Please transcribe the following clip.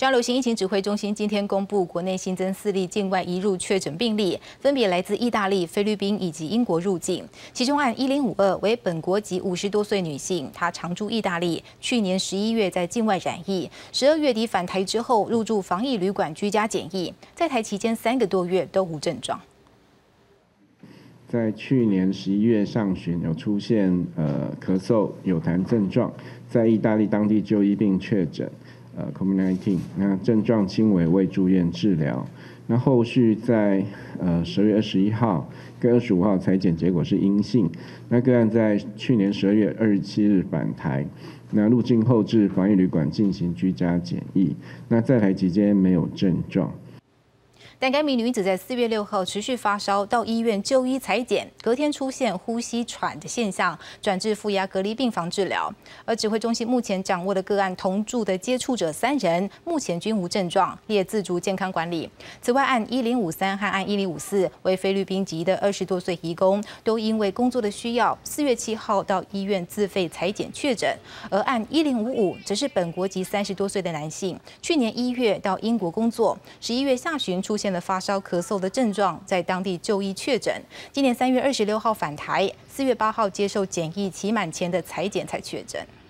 中央流行疫情指挥中心今天公布，国内新增4例境外移入确诊病例，分别来自意大利、菲律宾以及英国入境。其中案1052为本国籍50多岁女性，她常驻意大利，去年11月在境外染疫，12月底返台之后入住防疫旅馆居家检疫，在台期间3个多月都无症状。 在去年11月上旬有出现咳嗽、有痰症状，在意大利当地就医并确诊。COVID-19， 那症状轻微，未住院治疗。那后续在12月21号跟25号采检结果是阴性。那个案在去年12月27日返台，那入境后至防疫旅馆进行居家检疫。那在台期间没有症状。 但该名女子在4月6号持续发烧，到医院就医采检，隔天出现呼吸喘的现象，转至负压隔离病房治疗。而指挥中心目前掌握的个案同住的接触者3人，目前均无症状，列自主健康管理。此外，案1053和案1054为菲律宾籍的20多岁移工，都因为工作的需要，4月7号到医院自费采检确诊。而案1055则是本国籍30多岁的男性，去年1月到英国工作，11月下旬出现了发烧、咳嗽的症状，在当地就医确诊。今年3月26号返台，4月8号接受检疫期满前的采检才确诊。